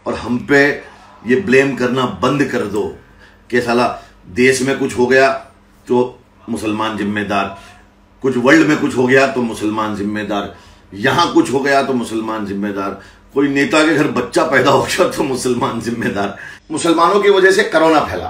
और हम पे ये ब्लेम करना बंद कर दो कि साला देश में कुछ हो गया तो मुसलमान जिम्मेदार, कुछ वर्ल्ड में कुछ हो गया तो मुसलमान जिम्मेदार, यहां कुछ हो गया तो मुसलमान जिम्मेदार, कोई नेता के घर बच्चा पैदा हो गया तो मुसलमान जिम्मेदार। मुसलमानों की वजह से कोरोना फैला,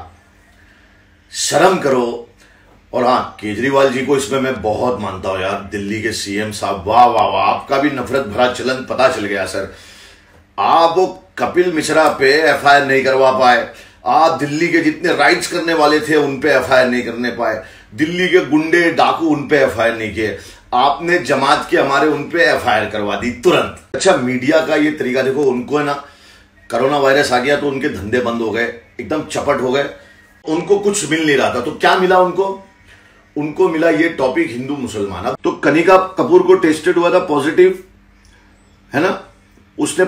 शर्म करो। और हाँ, केजरीवाल जी को इसमें मैं बहुत मानता हूं यार, दिल्ली के सीएम साहब, वाह वाह वाह, आपका भी नफरत भरा चलन पता चल गया सर। आप वो कपिल मिश्रा पे एफआईआर नहीं करवा पाए, आप दिल्ली के जितने राइट्स करने वाले थे उन पे एफआईआर नहीं करने पाए, दिल्ली के गुंडे डाकू उन पे एफआईआर नहीं किए, आपने जमात के हमारे उन पे एफआईआर करवा दी तुरंत। अच्छा, मीडिया का ये तरीका देखो, उनको है ना कोरोना वायरस आ गया तो उनके धंधे बंद हो गए, एकदम चपट हो गए, उनको कुछ मिल नहीं रहा था। तो क्या मिला उनको मिला ये टॉपिक हिंदू मुसलमान। अब तो कनिका कपूर को टेस्टेड हुआ था पॉजिटिव, है ना, उसने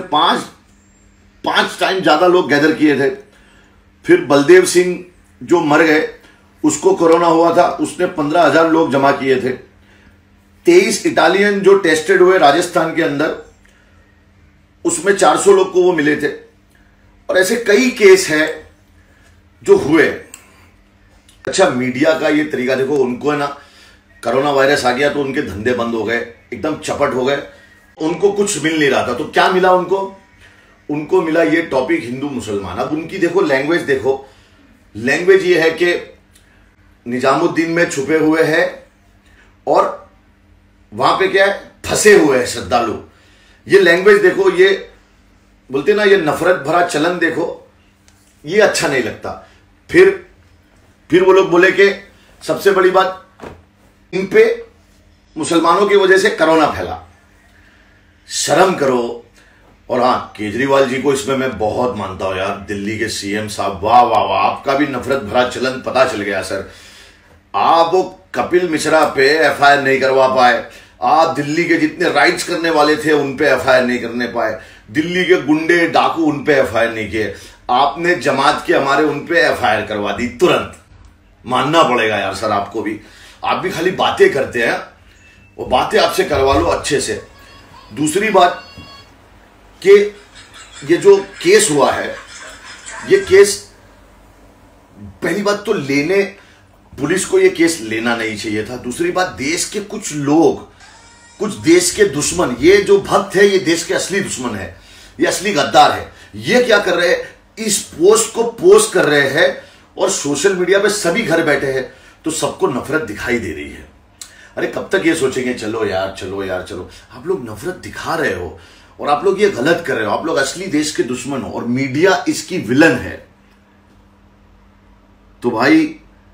पांच टाइम ज्यादा लोग गैदर किए थे। फिर बलदेव सिंह जो मर गए उसको कोरोना हुआ था, उसने 15,000 लोग जमा किए थे। 23 इटालियन जो टेस्टेड हुए राजस्थान के अंदर, उसमें 400 लोग को वो मिले थे। और ऐसे कई केस है जो हुए। अच्छा, मीडिया का ये तरीका देखो, उनको है ना कोरोना वायरस आ गया तो उनके धंधे बंद हो गए, एकदम चपट हो गए, उनको कुछ मिल नहीं रहा था। तो क्या मिला उनको मिला ये टॉपिक हिंदू मुसलमान। अब उनकी देखो लैंग्वेज, लैंग्वेज ये है कि निजामुद्दीन में छुपे हुए हैं और वहां पे क्या है, फंसे हुए हैं श्रद्धालु। ये लैंग्वेज देखो, ये बोलते ना, ये नफरत भरा चलन देखो, ये अच्छा नहीं लगता। फिर वो लोग बोले कि सबसे बड़ी बात, इन पे मुसलमानों की वजह से कोरोना फैला, शर्म करो। और हाँ, केजरीवाल जी को इसमें मैं बहुत मानता हूं यार, दिल्ली के सीएम साहब, वाह वाह वाह, आपका भी नफरत भरा चलन पता चल गया सर। आप वो कपिल मिश्रा पे एफआईआर नहीं करवा पाए, आप दिल्ली के जितने राइट्स करने वाले थे उन पे एफआईआर नहीं करने पाए, दिल्ली के गुंडे डाकू उन पे एफआईआर नहीं किए, आपने जमात के हमारे उन पे एफआईआर करवा दी तुरंत। मानना पड़ेगा यार सर आपको भी, आप भी खाली बातें करते हैं, वो बातें आपसे करवा लो अच्छे से। दूसरी बात कि ये जो केस हुआ है, ये केस, पहली बात तो पुलिस को ये केस लेना नहीं चाहिए था। दूसरी बात, देश के कुछ लोग, कुछ देश के दुश्मन, ये जो भक्त है ये देश के असली दुश्मन है, ये असली गद्दार है। ये क्या कर रहे हैं, इस पोस्ट को पोस्ट कर रहे हैं और सोशल मीडिया पे सभी घर बैठे हैं तो सबको नफरत दिखाई दे रही है। अरे कब तक ये सोचेंगे चलो यार चलो यार चलो। आप लोग नफरत दिखा रहे हो और आप लोग ये गलत कर रहे हो, आप लोग असली देश के दुश्मन हो और मीडिया इसकी विलन है। तो भाई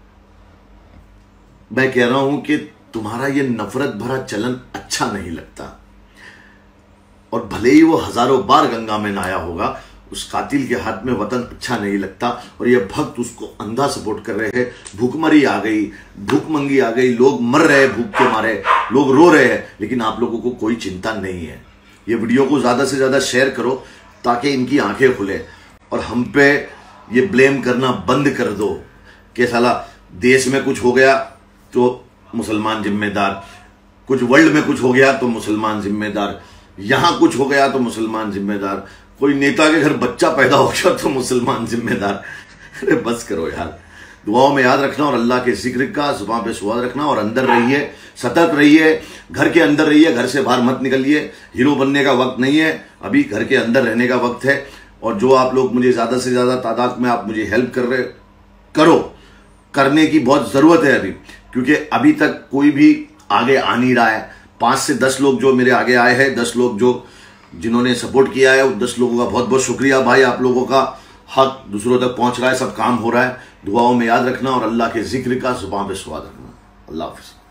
मैं कह रहा हूं कि तुम्हारा ये नफरत भरा चलन अच्छा नहीं लगता। और भले ही वो हजारों बार गंगा में नहाया होगा, उस कातिल के हाथ में वतन अच्छा नहीं लगता। और ये भक्त उसको अंधा सपोर्ट कर रहे हैं। भूखमरी आ गई, भूखमंगी आ गई, लोग मर रहे हैं भूख के मारे, लोग रो रहे हैं, लेकिन आप लोगों को कोई चिंता नहीं है। ये वीडियो को ज्यादा से ज्यादा शेयर करो ताकि इनकी आंखें खुले और हम पे ये ब्लेम करना बंद कर दो कि साला देश में कुछ हो गया तो मुसलमान जिम्मेदार, कुछ वर्ल्ड में कुछ हो गया तो मुसलमान जिम्मेदार, यहां कुछ हो गया तो मुसलमान जिम्मेदार, कोई नेता के घर बच्चा पैदा हो गया तो मुसलमान जिम्मेदार। अरे बस करो यार। दुआओं में याद रखना और अल्लाह के जिक्र का जुबान पे सुवाद रखना और अंदर रहिए, सतर्क रहिए, घर के अंदर रहिए, घर से बाहर मत निकलिए। हीरो बनने का वक्त नहीं है, अभी घर के अंदर रहने का वक्त है। और जो आप लोग मुझे ज्यादा से ज्यादा तादाद में आप मुझे हेल्प कर रहे, करने की बहुत जरूरत है अभी, क्योंकि अभी तक कोई भी आगे आ नहीं रहा है। 5 से 10 लोग जो मेरे आगे आए हैं, 10 लोग जो जिन्होंने सपोर्ट किया है, उन 10 लोगों का बहुत बहुत शुक्रिया भाई। आप लोगों का हक दूसरों तक पहुंच रहा है, सब काम हो रहा है। दुआओं में याद रखना और अल्लाह के जिक्र का जुबान पे स्वाद रखना। अल्लाह हाफिज़।